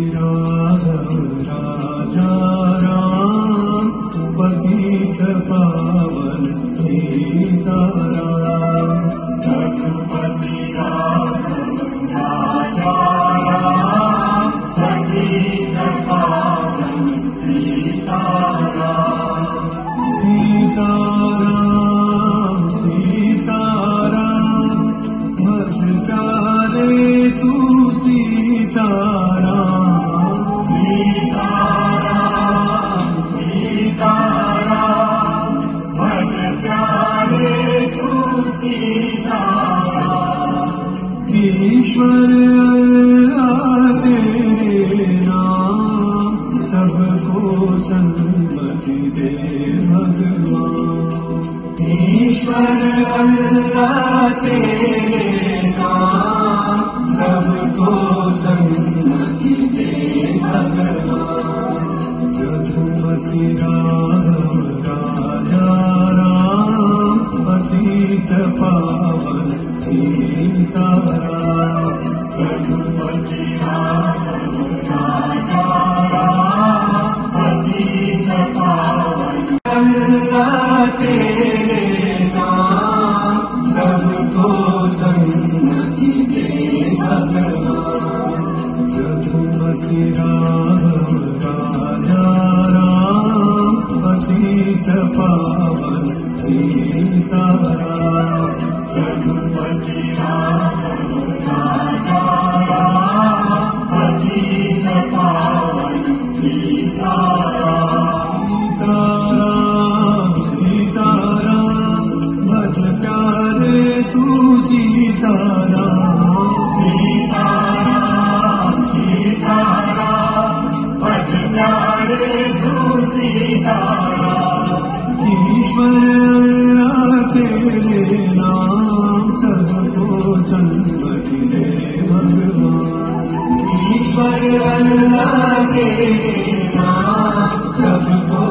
राघव राजा राम पतित पावन सीताराम। रघुपति राघव राजा राम पतित पावन सीताराम। सीताराम सीताराम भज प्यारे तू सीताराम। सीताराम सीताराम भज प्यारे तू सीताराम। ईश्वर अल्लाह तेरे नाम सबको सन्मति दे भगवान। ईश्वर अल्लाह तेरे नाम सबको सन्मति दे भगवान। रघुपति राघव राजा राम पतित पावन सीताराम। रघुपति राघव राजा राम पतित पावन अल्लाह तेरे नाम सबको सन्मति दे भगवान। रघुपति राघव राजा राम पतित पावन सीताराम। रघुपति राघव राजा राम पतित पावन सीताराम। सीताराम सीताराम भज प्यारे तू सीताराम। सीताराम सीताराम भज प्यारे तू सीताराम। ईश्वर अल्लाह तेरे नाम सबको सन्मति दे भगवान। ईश्वर अल्लाह तेरे नाम सबको